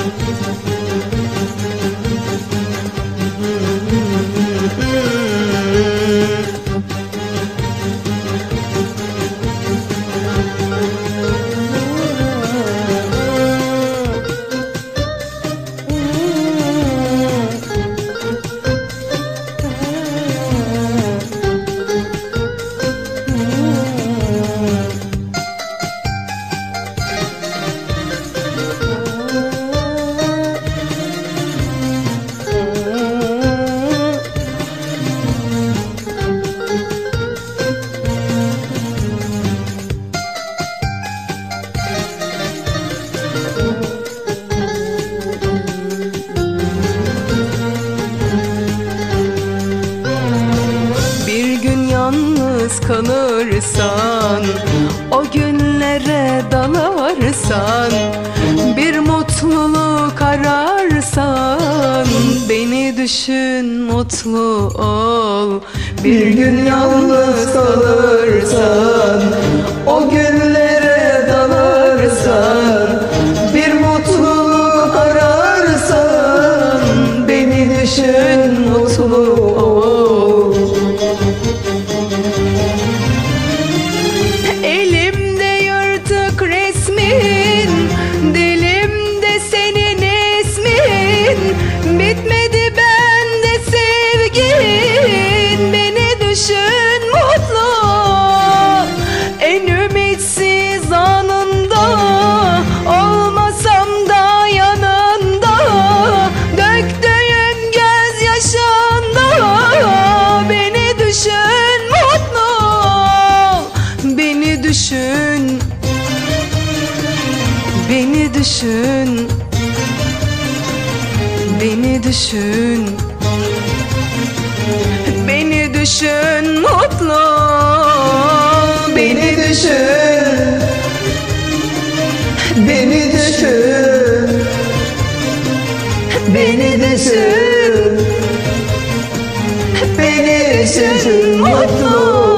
Kalırsan, o günlere dalarsan, bir mutluluk ararsan, beni düşün, mutlu ol. Bir gün yalnız kalırsan, o günlere dalarsan, bir mutluluk ararsan, beni düşün, mutlu ol. Bitmedi bende sevgin, beni düşün, mutlu ol. En ümitsiz anında, olmasam da yanında, döktüğün gözyaşında, beni düşün, mutlu ol. Beni düşün, beni düşün, beni düşün, beni düşün, mutlu ol. Beni düşün, beni düşün, beni düşün, beni düşün, mutlu ol.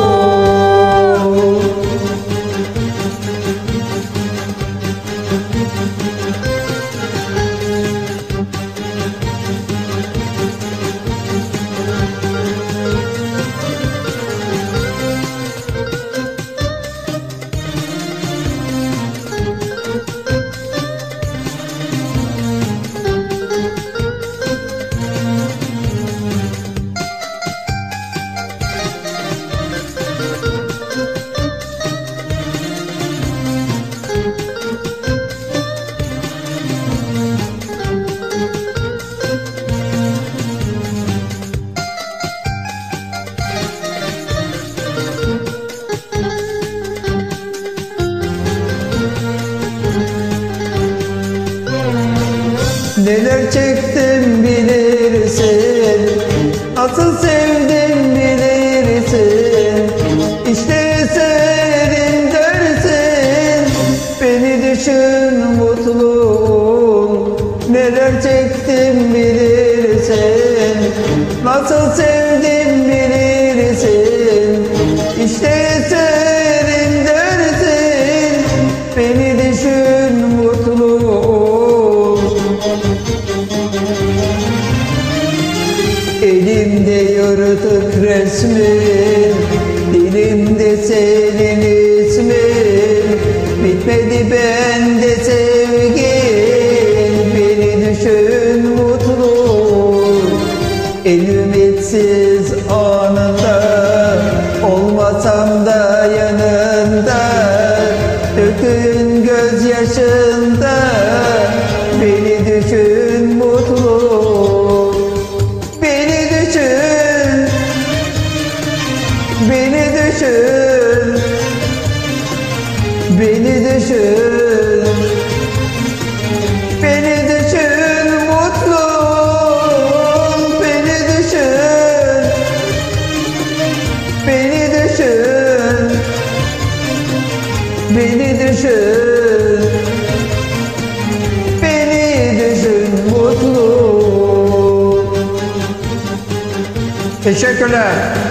Neler çektim bilirsin, nasıl sevdim bilirsin. İşte sevdim dersin, beni düşün, mutlu ol. Neler çektim bilirsin, nasıl sevdim bilirsin. İşte sevdim dersin, beni düşün, mutlu ol. Elimde yırtık resmin, dilimde senin ismin. Bitmedi bende sevgin, beni düşün, mutlu ol. En ümitsiz anında, olmasam da yanında, döktüğün gözyaşında, beni düşün, mutlu ol. Beni düşün, beni düşün, beni düşün, beni düşün, mutlu ol. Beni düşün, beni düşün, beni düşün, beni düşün, mutlu ol. Teşekkürler.